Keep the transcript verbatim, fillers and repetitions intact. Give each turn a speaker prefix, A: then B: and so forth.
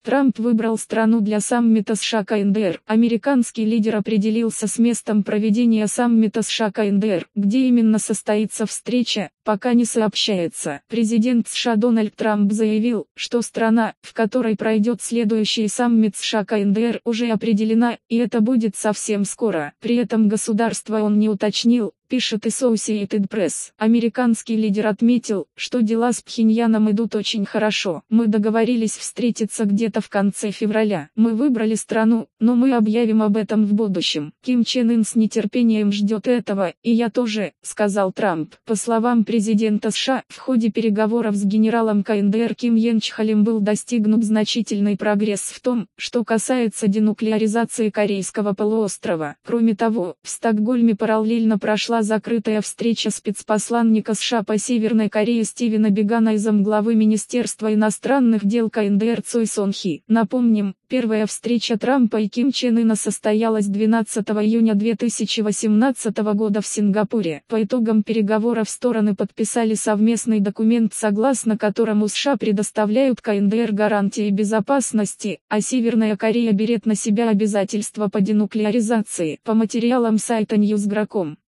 A: Трамп выбрал страну для саммита США-КНДР. Американский лидер определился с местом проведения саммита США-КНДР. Где именно состоится встреча, пока не сообщается. Президент США Дональд Трамп заявил, что страна, в которой пройдет следующий саммит США-КНДР, уже определена, и это будет совсем скоро. При этом государство он не уточнил, пишет Associated Press. Американский лидер отметил, что дела с Пхеньяном идут очень хорошо. Мы договорились встретиться где-то в конце февраля. Мы выбрали страну, но мы объявим об этом в будущем. Ким Чен Ын с нетерпением ждет этого, и я тоже, сказал Трамп. По словам президента США, в ходе переговоров с генералом КНДР Ким Йен Чхолем был достигнут значительный прогресс в том, что касается денуклеаризации Корейского полуострова. Кроме того, в Стокгольме параллельно прошла закрытая встреча спецпосланника США по Северной Корее Стивена Бигана и замглавы Министерства иностранных дел КНДР Цой Сон Хи. Напомним, первая встреча Трампа и Ким Чен Ына состоялась двенадцатого июня две тысячи восемнадцатого года в Сингапуре. По итогам переговоров стороны подписали совместный документ, согласно которому США предоставляют КНДР гарантии безопасности, а Северная Корея берет на себя обязательства по денуклеаризации. По материалам сайта Newsgro точка com.